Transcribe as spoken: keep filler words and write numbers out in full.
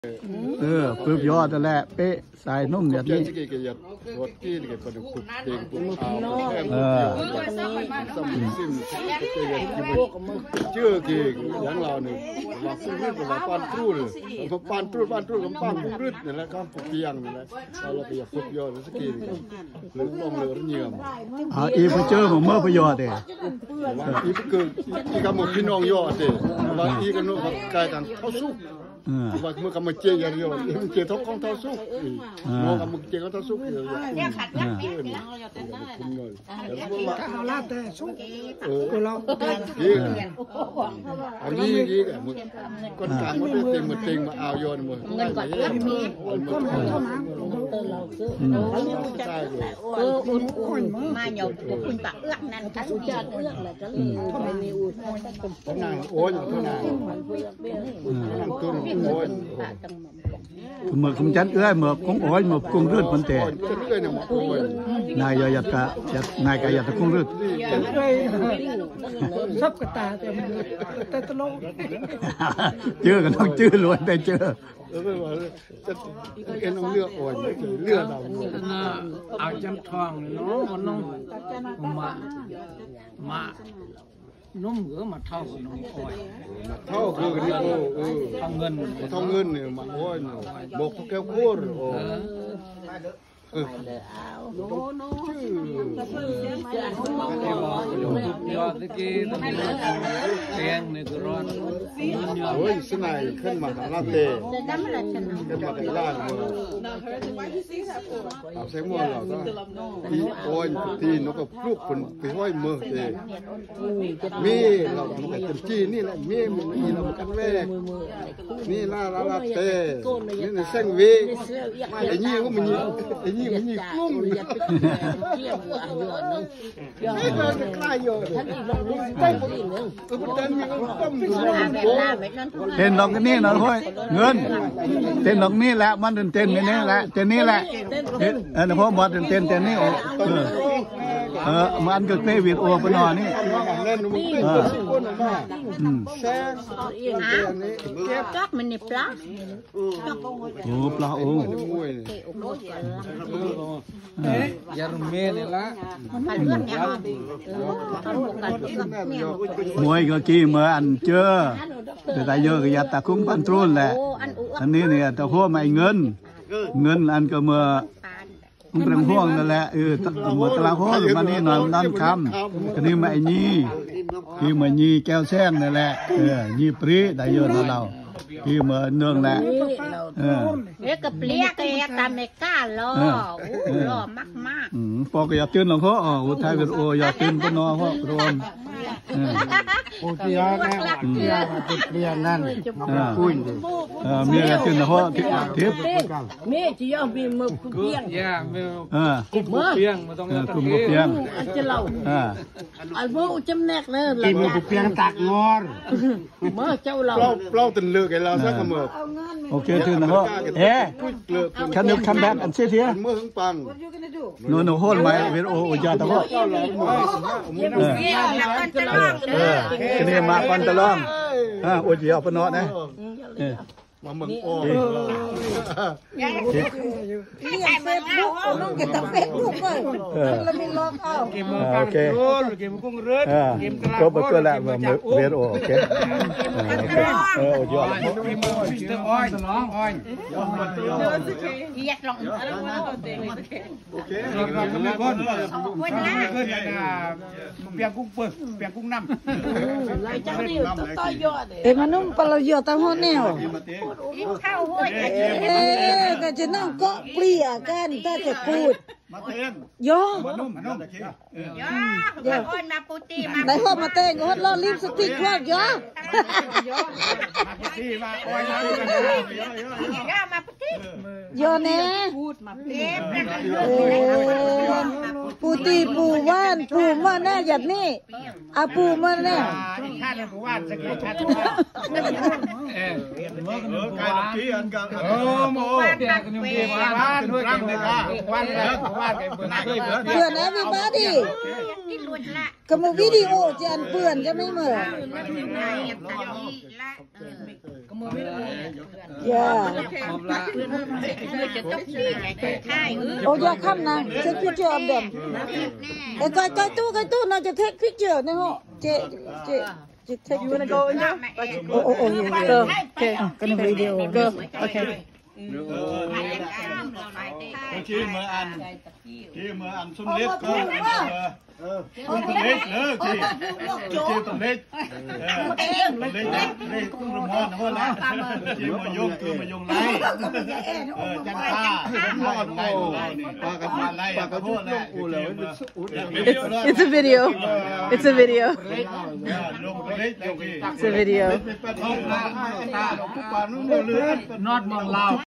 เออปึ๊บยอดแหละเป๊ะสายนุ่มแบบนี้เออชื่อกี่อย่างเราเนี่ยว่าฟุ้งรึดว่าปานตรูเลยพอปานตรูปานตรูกับปานฟุ้งรึดนี่แหละครับเพียงนี่แหละเราก็อยากฝึกยอดสักทีหรือลงเรือเงียบอ่าอีพเจอผมเมื่อพยอดเด้อีก็คืออีกำมือพี่น้องยอดเด้ว่าอีกันนู้นกายกันเท่าสู้ว่าเมื่อกำมือเจียอย่างเดียวมันเจียทบของเท่าสู้มองกำมือเจียก็เท่าสู้เลยเนี่ยขัดยักษ์เนี่ยเราจะได้ข้าวลาดแต่สู้เออเราอันนี้อีกมือคนกลางมันได้เต็มมือเต็มมาเอาโยนมือเงินก่อนเรื่องมีก็มาเท่านั้นเราซื้อใช่เลยเอออุ่นอุ่นมาหยกคุณปะเอื้อกนั่นกันจัดเอื้อกแหละก็เลยไม่มีอุ่นต้นนางโอนต้นนางต้นโอนเมื่อคำจัดเอื้อยเมื่อคงอ้อยเมื่อคงรืดมันแต่นายอยากกะอยากนายกะอยากจะคงรืดซับกระตาแต่แต่ตลกเจอกันต้องเจอล้วนแต่เจอเออว่าจะเอ็นเอาเลือดอ่อนเลือดเราเอาจำทองเนาะมันน้องมามานุ่มเหลือมาเท่ากับน้องอ้อยเท่าคือกันนี่โอ้เออทองเงินทองเงินเนี่ยมาโอ้ยบอกพวกแก้วโคตรโอ้เออโน้โน้ชื่อยอดตะกี้ตะกี้เตียงนี่ก็ร้อนโอ้ยสนายขึ้นมาหาลาเต้ขึ้นมาแต่ล่างมือเอาใส่หม้อเราต้องอีโอ้ยทีนกก็พลุกคนไปห้อยมือเต้มีเรามันก็เป็นจีนี่แหละมีมันมีเรากันแวกนี่ลาลาลาเต้นี่ในเส้นเวไอ้นี่ก็มันไอ้นี่มันมีกุ้งนี่ก็จะคลายอยู่ท่านอีกลงรู้ได้หมดเลยก็มันดันมีก็ต้มอยู่เต้นดอกนี่นะพ่อยเงินเต้นดอกนี่แหละมันเต้นนี่แหละเต้นนี่แหละเออพ่อบอกเต้นเต้นเต้นนี่โอ้เออมันก็เตะวิดโอปนอนี่เล่นมันเต้นก้นมาแซงเก็บจักมันนี่ปลาโอ้ปลาโอ้ยารุเมนี่ละมวยก็กี้เมื่ออันเจอแต่ตายเยอะก็ยัดตะคุ้งปันตรุนแหละอันนี้เนี่ยตะโคไม่เงินเงินอันก็เมื่อมันเป็นห่วงนั่นแหละเออเมื่อตะลาห้องมานี่นอนนั่นคำก็นี่มาไอ้นี่ที่มานี่แก้วแซงนั่นแหละเออนี่ปรีได้เยอะนะเราที่เมื่อเนื่องแหละเออเอ๊ะกับเปลี่ยกเอ๊ะตามไม่กล้าล้อล้อมากมากอืมพอก็อยากตื่นหลวงพ่ออ๋ออุทัยเป็นโออยากตื่นก็นอนเพราะรวมโอเปียนะเปียติดเปียนั่นคุยเออเมียอยากตื่นหลวงพ่อทิพย์ทิพย์เมียจะยอมมีมือคุกเปียงย่าเมียคุกเปียงมาต้องคุกเปียงอันจะเล่าอันโบจำแนกเลยกินมือคุกเปียงตักงอเมื่อเจ้าเราเปล่าตื่นเลือกไอ้เราสักเมื่อโอเคตื่นหลวงพ่อเอ๊ะคันนึกคันแบกอันเสียเสียเมื่อถึงปังโน่นโหดไหมเวรโอโอยาตะพ่อเออทีนี้มาปันตะลองอ่าโอเจียวปนอนะมาเมืองโอ้นี่เฟซบุ๊กน้องเก็บแต่เฟซบุ๊กเลยแล้วมีล็อกเอาเกมมือปังโดนเกมกุ้งเรืดเกมกระก็เปิดแล้วเวรโอโอเคเออโอเจียวเกมมือฟิสเตอร์อ้อยน้องอ้อยอยากลองโอเคเราทำไม่คนวันละเกิดอะไรเปียกกุ้งเปิดเปียกกุ้งน้ำเลยจังนี่ต่อยอดเอ็มนุ่มปลาเยอะตั้งหัวแนวเข้าห้วยเอ๊ะก็จะนั่งเกาะเปลี่ยกันถ้าจะพูดมาเต้นย่อมานุ่มมานุ่มย่อมาคนมาปูตีมาได้ข้อมาเต้นก็ฮอตล้อลิปสติกว่าย่อมาปูตีมาอ้อยย่อมาปูตีย่อแน่พูดมาเต็มปูตีปูว่านปูมาแน่หยัดนี่อาปูมาแน่ชาติปูว่านสักชาติเออเมื่อกันกายที่อันกันเออโมเดียกันอยู่ที่ว่านด้วยกันเลยค่ะว่านแล้วว่านกันเปื่อนเปื่อนนะพี่บ้าดิก็มาวิดีโอจะอันเปื่อนจะไม่เหมือนก็ม yeah จะต้องขี้ไงใช่เออ oh yeah come now take picture of them เอ้ยไกลๆตู้ไกลตู้น่าจะ take picture นะฮะเจเจเจ take you wanna go in there oh oh oh yeah go okay gonna video go okay ที่เมื่ออันที่เมื่ออันสุ่มเล็กก็เออสุ่มเล็กเลิกที่ที่สุ่มเล็กเออสุ่มเล็กเล็กตุ้งมอนหัวละที่มายงคือมายงไล่เออจันทาไล่ไล่ปากันมาไล่ปากันพูดแล้ว it's it's a video it's a video ลงเล็ก it's a video นอดมองลาว